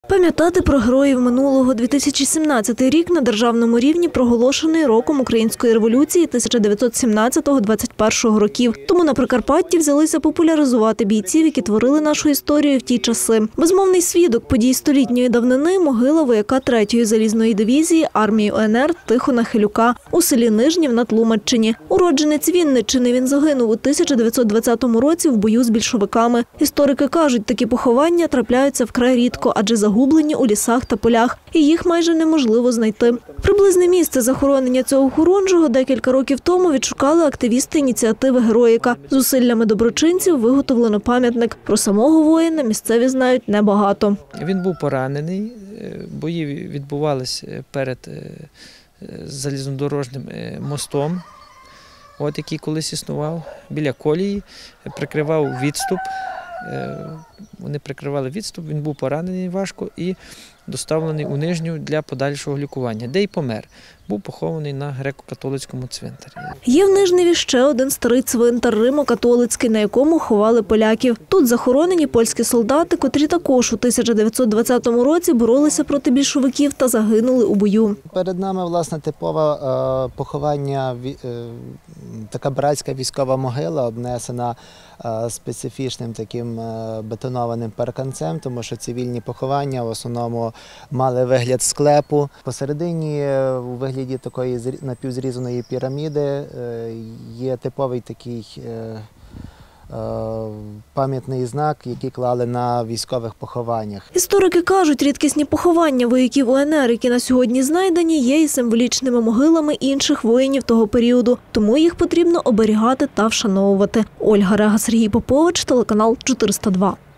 Пам'ятати про героїв минулого. 2017 рік на державному рівні проголошений роком Української революції 1917-21 років. Тому на Прикарпатті взялися популяризувати бійців, які творили нашу історію в ті часи. Безмовний свідок подій столітньої давнини – могила вояка 3-ї залізної дивізії армії УНР Тихона Хилюка у селі Нижнів на Тлумаччині. Уродженець Вінниччини, він загинув у 1920 році в бою з більшовиками. Історики кажуть, такі поховання трапляються вкрай рідко, адже загублені у лісах та полях, і їх майже неможливо знайти. Приблизне місце захоронення цього хорунжого декілька років тому відшукали активісти ініціативи «Героїка». Зусиллями доброчинців виготовлено пам'ятник. Про самого воїна місцеві знають небагато. Він був поранений, бої відбувалися перед залізнодорожним мостом, який колись існував, біля колії, прикривав відступ. Вони прикривали відступ, він був поранений важко і доставлений у Нижню для подальшого лікування, де й помер. Був похований на греко-католицькому цвинтарі. Є в Нижневі ще один старий цвинтар римо-католицький, на якому ховали поляків. Тут захоронені польські солдати, котрі також у 1920 році боролися проти більшовиків та загинули у бою. Перед нами, власне, типове поховання, така братська військова могила, обнесена специфічним таким бетонованим парканцем, тому що цивільні поховання в основному мали вигляд склепу. Посередині у вигляді такої напівзрізаної піраміди є типовий такий пам'ятний знак, який клали на військових похованнях. Історики кажуть, рідкісні поховання вояків УНР, які на сьогодні знайдені, є і символічними могилами інших воїнів того періоду. Тому їх потрібно оберігати та вшановувати. Ольга Рега, Сергій Попович, телеканал 402.